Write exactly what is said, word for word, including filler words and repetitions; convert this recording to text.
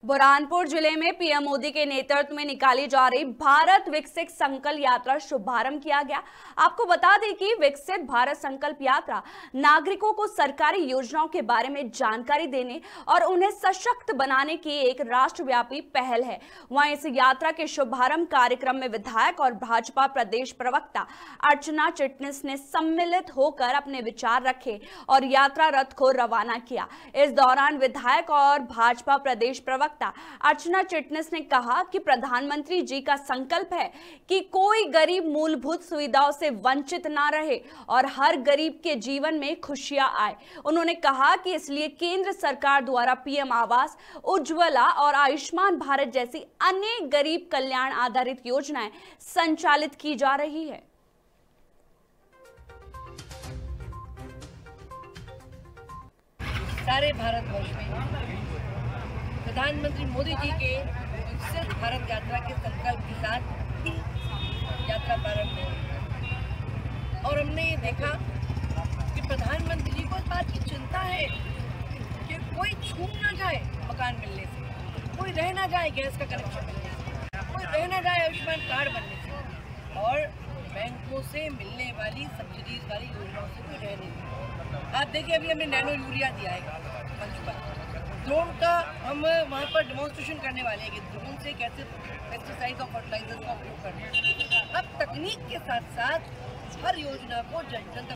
बुरहानपुर जिले में पीएम मोदी के नेतृत्व में निकाली जा रही भारत विकसित संकल्प यात्रा शुभारंभ किया गया। आपको बता दें कि विकसित भारत संकल्प यात्रा नागरिकों को सरकारी योजनाओं के बारे में जानकारी देने और उन्हें सशक्त बनाने की एक राष्ट्रव्यापी पहल है। वहीं इस यात्रा के शुभारंभ कार्यक्रम में विधायक और भाजपा प्रदेश प्रवक्ता अर्चना चिटनिस ने सम्मिलित होकर अपने विचार रखे और यात्रा रथ को रवाना किया। इस दौरान विधायक और भाजपा प्रदेश प्रवक्ता अर्चना चिटनिस ने कहा कि प्रधानमंत्री जी का संकल्प है कि कोई गरीब मूलभूत सुविधाओं से वंचित ना रहे और हर गरीब के जीवन में खुशियां आए। उन्होंने कहा कि इसलिए केंद्र सरकार द्वारा पीएम आवास, उज्ज्वला और आयुष्मान भारत जैसी अनेक गरीब कल्याण आधारित योजनाएं संचालित की जा रही है। सारे भारतवर्ष में प्रधानमंत्री मोदी जी के विकसित भारत यात्रा के संकल्प के साथ यात्रा प्रारंभ हुई और हमने ये देखा कि प्रधानमंत्री जी को इस बात की चिंता है कि कोई छूट ना जाए मकान मिलने से, कोई रह ना जाए गैस का कनेक्शन मिलने से, कोई रह ना जाए आयुष्मान कार्ड बनने से और बैंकों से मिलने वाली सब्सिडीज वाली योजनाओं से कोई रह नहीं। आप देखिए, अभी हमने नैनो यूरिया दिया है मंच पर, ड्रोन का हम वहाँ पर डेमोन्स्ट्रेशन करने वाले हैं कि ड्रोन से कैसे पेस्टिसाइड और फर्टिलाइजर का उपयोग करना है। अब तकनीक के साथ साथ हर योजना को जन जन तक